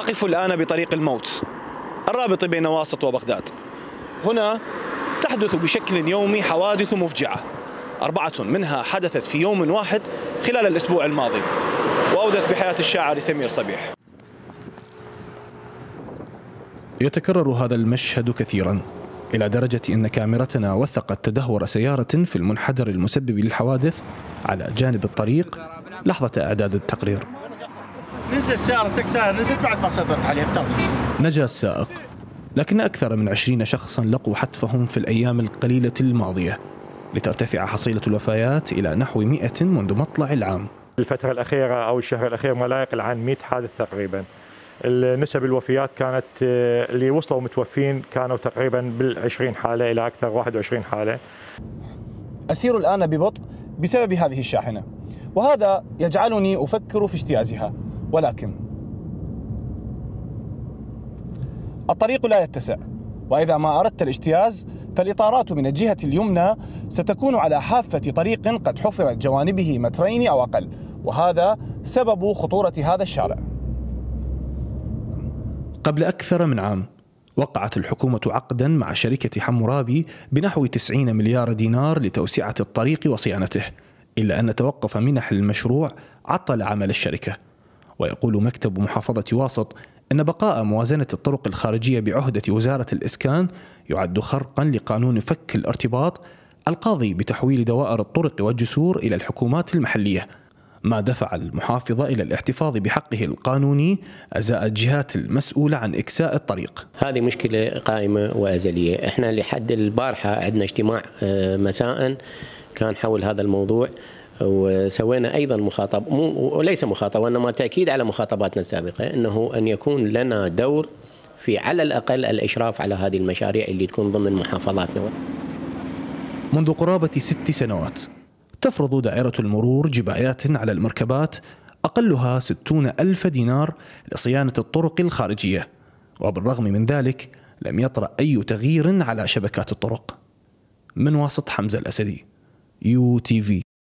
أقف الآن بطريق الموت الرابط بين واسط وبغداد. هنا تحدث بشكل يومي حوادث مفجعة، 4 منها حدثت في يوم واحد خلال الأسبوع الماضي وأودت بحياة الشاعر سمير صبيح. يتكرر هذا المشهد كثيرا إلى درجة أن كاميرتنا وثقت تدهور سيارة في المنحدر المسبب للحوادث على جانب الطريق لحظة إعداد التقرير. نزل سيارتك نزلت بعد ما سيطرت عليها افترقت. نجا السائق، لكن أكثر من 20 شخصا لقوا حتفهم في الأيام القليلة الماضية لترتفع حصيلة الوفيات إلى نحو 100 منذ مطلع العام. الفترة الأخيرة أو الشهر الأخير ما لا يقل عن 100 حادث تقريبا. النسب الوفيات كانت اللي وصلوا متوفين كانوا تقريبا بال20 حالة إلى أكثر 21 حالة. أسير الآن ببطء بسبب هذه الشاحنة، وهذا يجعلني أفكر في اجتيازها، ولكن الطريق لا يتسع، وإذا ما أردت الاجتياز فالإطارات من الجهة اليمنى ستكون على حافة طريق قد حفرت جوانبه 2 متر أو أقل، وهذا سبب خطورة هذا الشارع. قبل أكثر من عام وقعت الحكومة عقدا مع شركة حمورابي بنحو 90 مليار دينار لتوسعة الطريق وصيانته، إلا أن توقف منح المشروع عطل عمل الشركة. ويقول مكتب محافظة واسط أن بقاء موازنة الطرق الخارجية بعهدة وزارة الإسكان يعد خرقا لقانون فك الارتباط القاضي بتحويل دوائر الطرق والجسور إلى الحكومات المحلية، ما دفع المحافظة إلى الاحتفاظ بحقه القانوني أزاء الجهات المسؤولة عن إكساء الطريق. هذه مشكلة قائمة وأزلية. احنا لحد البارحة عندنا اجتماع مساء كان حول هذا الموضوع، وسوينا أيضا وليس مخاطبة وإنما تأكيد على مخاطباتنا السابقة أنه أن يكون لنا دور في على الأقل الإشراف على هذه المشاريع اللي تكون ضمن محافظاتنا. منذ قرابة 6 سنوات تفرض دائرة المرور جبايات على المركبات أقلها 60,000 دينار لصيانة الطرق الخارجية، وبالرغم من ذلك لم يطرأ أي تغيير على شبكات الطرق. من واسط، حمزة الأسدي، UTV.